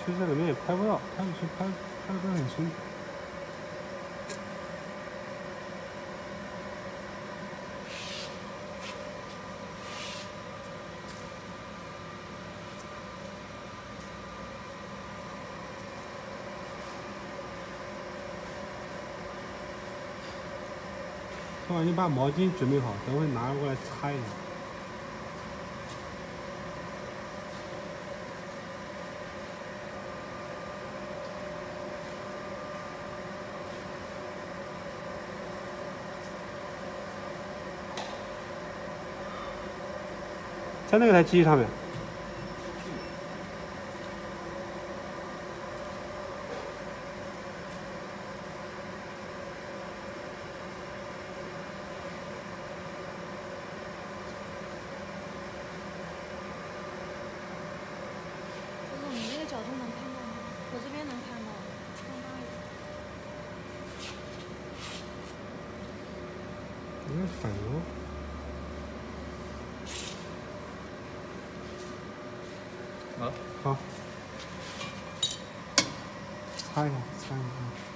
其实这里面也拍不到，拍的不是很清楚。爸爸，你把毛巾准备好，等会拿过来擦一下。 在那个台机器上面。 你那个角度能看到吗？我这边能看到，更大一点。 应该是反光。 好，擦一下，擦一下。